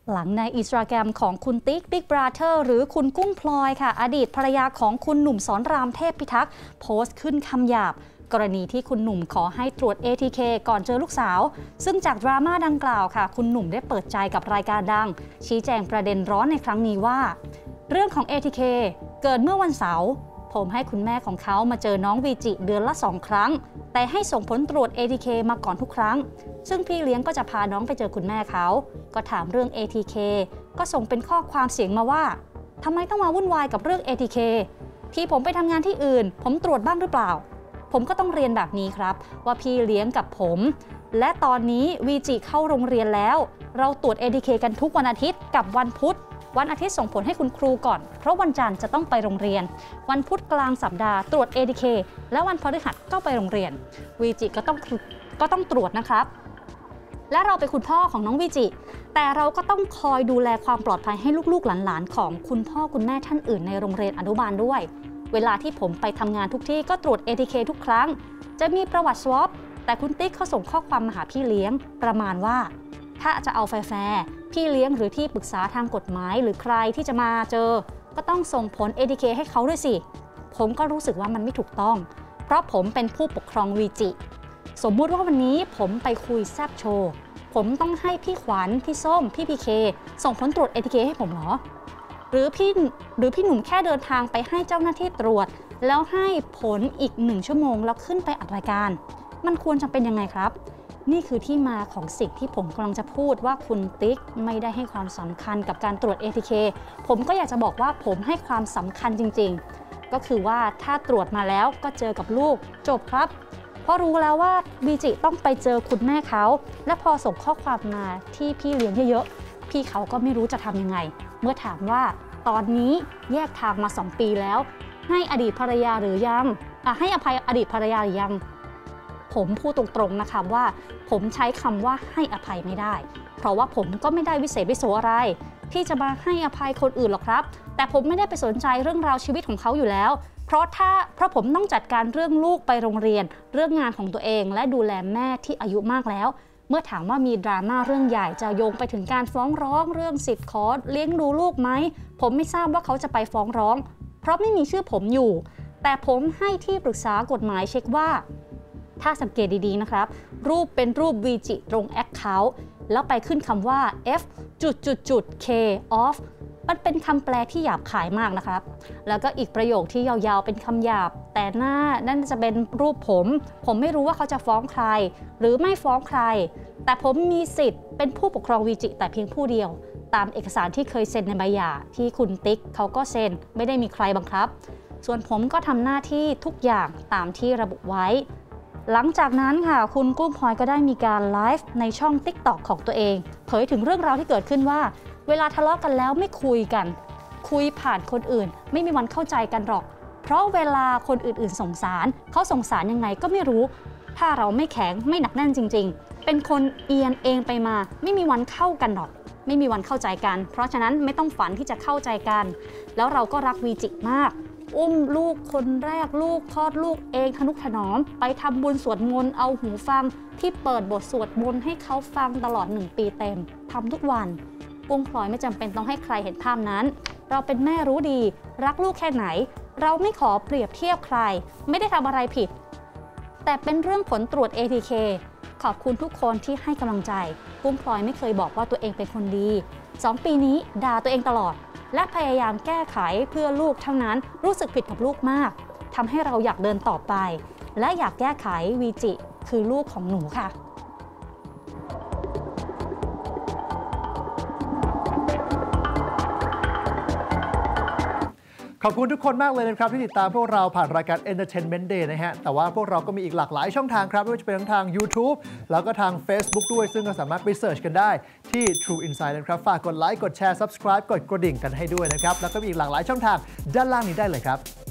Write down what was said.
หลังในอินสตาแกรมของคุณติ๊กบิ๊กบราเธอร์หรือคุณกุ้งพลอยค่ะอดีตภรรยาของคุณหนุ่มสอนรามเทพพิทักษ์โพสต์ขึ้นคำหยาบกรณีที่คุณหนุ่มขอให้ตรวจ ATK ก่อนเจอลูกสาวซึ่งจากดราม่าดังกล่าวค่ะคุณหนุ่มได้เปิดใจกับรายการดังชี้แจงประเด็นร้อนในครั้งนี้ว่าเรื่องของ ATK เกิดเมื่อวันเสาร์ผมให้คุณแม่ของเขามาเจอน้องวีจิเดือนละ2 ครั้งแต่ให้ส่งผลตรวจ ATK มาก่อนทุกครั้งซึ่งพี่เลี้ยงก็จะพาน้องไปเจอคุณแม่เขาก็ถามเรื่อง ATK ก็ส่งเป็นข้อความเสียงมาว่าทำไมต้องมาวุ่นวายกับเรื่อง ATK ที่ผมไปทำงานที่อื่นผมตรวจบ้างหรือเปล่าผมก็ต้องเรียนแบบนี้ครับว่าพี่เลี้ยงกับผมและตอนนี้วีจิเข้าโรงเรียนแล้วเราตรวจ ATK กันทุกวันอาทิตย์กับวันพุธวันอาทิตย์ส่งผลให้คุณครูก่อนเพราะวันจันทร์จะต้องไปโรงเรียนวันพุธกลางสัปดาห์ตรวจ ATK และวันพฤหัสก็ไปโรงเรียนวีจิก็ต้องตรวจนะครับและเราเป็นคุณพ่อของน้องวีจิแต่เราก็ต้องคอยดูแลความปลอดภัยให้ลูกๆหลานๆของคุณพ่อคุณแม่ท่านอื่นในโรงเรียนอนุบาลด้วยเวลาที่ผมไปทำงานทุกที่ก็ตรวจ ATK ทุกครั้งจะมีประวัติ swab แต่คุณติ๊กเขาส่งข้อความมาหาพี่เลี้ยงประมาณว่าถ้าจะเอาแฟร์พี่เลี้ยงหรือที่ปรึกษาทางกฎหมายหรือใครที่จะมาเจอก็ต้องส่งผล ATK ให้เขาด้วยสิผมก็รู้สึกว่ามันไม่ถูกต้องเพราะผมเป็นผู้ปกครองวีจิสมมุติว่าวันนี้ผมไปคุยแซบโชว์ผมต้องให้พี่ขวัญพี่ส้มพี่พีเคส่งผลตรวจ ATK ให้ผมเหรอหรือพี่หนุ่มแค่เดินทางไปให้เจ้าหน้าที่ตรวจแล้วให้ผลอีก1 ชั่วโมงแล้วขึ้นไปอัดรายการมันควรจะเป็นยังไงครับนี่คือที่มาของสิ่งที่ผมกำลังจะพูดว่าคุณติ๊กไม่ได้ให้ความสำคัญกับการตรวจ ATK ผมก็อยากจะบอกว่าผมให้ความสำคัญจริงๆก็คือว่าถ้าตรวจมาแล้วก็เจอกับลูกจบครับเพราะรู้แล้วว่าวีจิต้องไปเจอคุณแม่เขาและพอส่งข้อความมาที่พี่เลี้ยงเยอะๆพี่เขาก็ไม่รู้จะทำยังไงเมื่อถามว่าตอนนี้แยกทางมา2 ปีแล้วให้อดีตภรรยาหรือยังให้อภัยอดีตภรรยาหรือยังผมพูดตรงๆนะคะว่าผมใช้คำว่าให้อภัยไม่ได้เพราะว่าผมก็ไม่ได้วิเศษวิโสอะไรที่จะมาให้อภัยคนอื่นหรอกครับแต่ผมไม่ได้ไปสนใจเรื่องราวชีวิตของเขาอยู่แล้วเพราะผมต้องจัดการเรื่องลูกไปโรงเรียนเรื่องงานของตัวเองและดูแลแม่ที่อายุมากแล้วเมื่อถามว่ามีดราม่าเรื่องใหญ่จะโยงไปถึงการฟ้องร้องเรื่องสิทธิ์ขอเลี้ยงดูลูกไหมผมไม่ทราบว่าเขาจะไปฟ้องร้องเพราะไม่มีชื่อผมอยู่แต่ผมให้ที่ปรึกษากฎหมายเช็คว่าถ้าสังเกตดีๆนะครับรูปเป็นรูปวีจิตรง Account แล้วไปขึ้นคำว่า f.k off มันเป็นคำแปลที่หยาบคายมากนะครับแล้วก็อีกประโยคที่ยาวๆเป็นคำหยาบแต่หน้านั่นจะเป็นรูปผมไม่รู้ว่าเขาจะฟ้องใครหรือไม่ฟ้องใครแต่ผมมีสิทธิ์เป็นผู้ปกครองวีจิแต่เพียงผู้เดียวตามเอกสารที่เคยเซ็นในใบหย่าที่คุณติ๊กเขาก็เซ็นไม่ได้มีใครบังคับส่วนผมก็ทำหน้าที่ทุกอย่างตามที่ระบุไว้หลังจากนั้นค่ะคุณกุ้งพลอยก็ได้มีการไลฟ์ในช่อง TikTok ของตัวเองเผยถึงเรื่องราวที่เกิดขึ้นว่าเวลาทะเลาะกันแล้วไม่คุยกันคุยผ่านคนอื่นไม่มีวันเข้าใจกันหรอกเพราะเวลาคนอื่นๆสงสารเขาสงสารยังไงก็ไม่รู้ถ้าเราไม่แข็งไม่หนักแน่นจริงๆเป็นคนเอียงเองไปมาไม่มีวันเข้ากันหรอกไม่มีวันเข้าใจกันเพราะฉะนั้นไม่ต้องฝันที่จะเข้าใจกันแล้วเราก็รักวีจิมากอุ้มลูกคนแรกลูกคลอดลูกเองทนุถนอมไปทำบุญสวดมนต์เอาหูฟังที่เปิดบทสวดมนต์ให้เขาฟังตลอด1 ปีเต็มทำทุกวันกุ้งพลอยไม่จำเป็นต้องให้ใครเห็นภาพนั้นเราเป็นแม่รู้ดีรักลูกแค่ไหนเราไม่ขอเปรียบเทียบใครไม่ได้ทำอะไรผิดแต่เป็นเรื่องผลตรวจ ATK ขอบคุณทุกคนที่ให้กำลังใจกุ้งพลอยไม่เคยบอกว่าตัวเองเป็นคนดี2 ปีนี้ด่าตัวเองตลอดและพยายามแก้ไขเพื่อลูกเท่านั้นรู้สึกผิดกับลูกมากทำให้เราอยากเดินต่อไปและอยากแก้ไขวีจิคือลูกของหนูค่ะขอบคุณทุกคนมากเลยนะครับที่ติดตามพวกเราผ่านรายการ Entertainment Day นะฮะแต่ว่าพวกเราก็มีอีกหลากหลายช่องทางครับไม่ว่าจะเป็นทั้งทาง YouTube แล้วก็ทาง Facebook ด้วยซึ่งก็สามารถไปเสิร์ชกันได้ที่ True Insight นะครับฝากกดไลค์กดแชร์ Subscribe กดกระดิ่งกันให้ด้วยนะครับแล้วก็มีอีกหลากหลายช่องทางด้านล่างนี้ได้เลยครับ